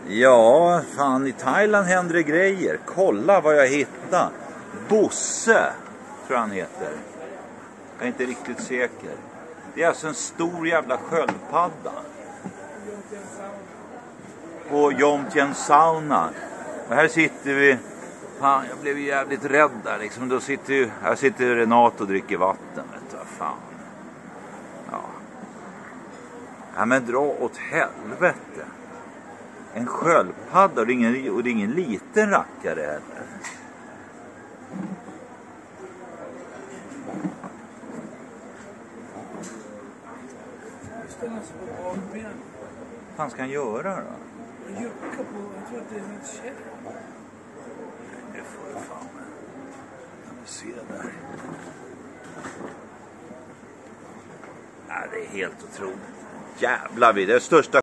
Ja, fan, i Thailand händer det grejer. Kolla vad jag hittade. Bosse, tror han heter. Jag är inte riktigt säker. Det är alltså en stor jävla sköldpadda. På Jomtien sauna. Och här sitter vi. Fan, jag blev jävligt rädd där liksom. Då sitter ju, här sitter Renat och dricker vatten. Vet du, fan. Ja. Ja, men dra åt helvete. En sköldpadda och det är ingen liten rackare heller. Vad fan ska han göra då? Jucka på, jag tror att det är något kärr. Det får jag fan med. Kan vi se där. Ja, det är helt otroligt. Jävlar, det är största